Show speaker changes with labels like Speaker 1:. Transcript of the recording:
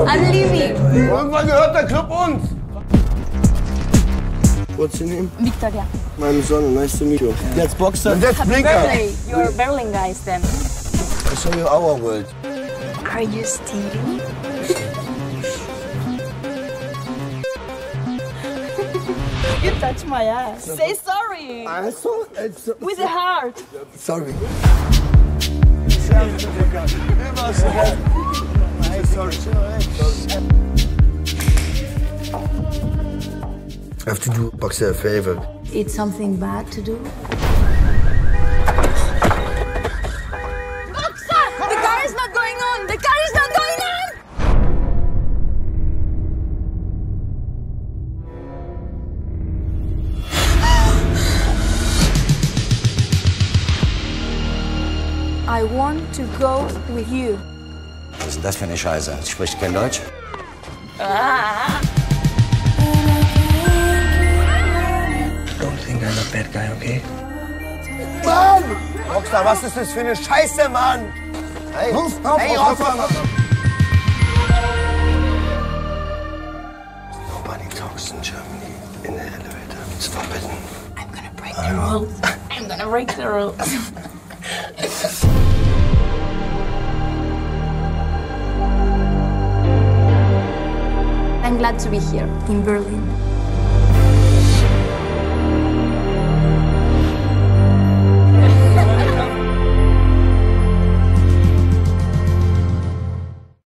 Speaker 1: I'm leaving.
Speaker 2: Irgendwann gehört der Club uns. What's your name?
Speaker 1: Victoria.
Speaker 2: Meine Sonne, nice to meet you. Let's box up. Let's
Speaker 1: Happy
Speaker 2: blink
Speaker 1: birthday. You're Berlin guys then.
Speaker 2: I show you our world.
Speaker 1: Are you stealing? You touch my ass. Say sorry. With a heart.
Speaker 2: Sorry. I have to do Boxer a favor.
Speaker 1: It's something bad to do? Boxer! The car is not going on! The car is not going on! I want to go with you.
Speaker 3: Was ist denn das für eine Scheiße? Sie spricht kein Deutsch?
Speaker 2: Don't think I'm a bad guy, okay?
Speaker 4: Mann! Rockstar, was ist das für eine Scheiße, Mann? Hey, hey, Rockstar!
Speaker 2: Nobody talks in Germany in the elevator. It's forbidden.
Speaker 1: I'm gonna break the rules. I'm gonna break the rules. I'm glad to be here in Berlin.